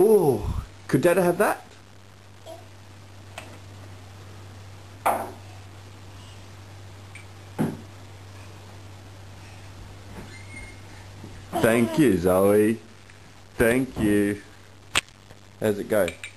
Oh, could Dad have that? Thank you, Zoe. Thank you. How's it go?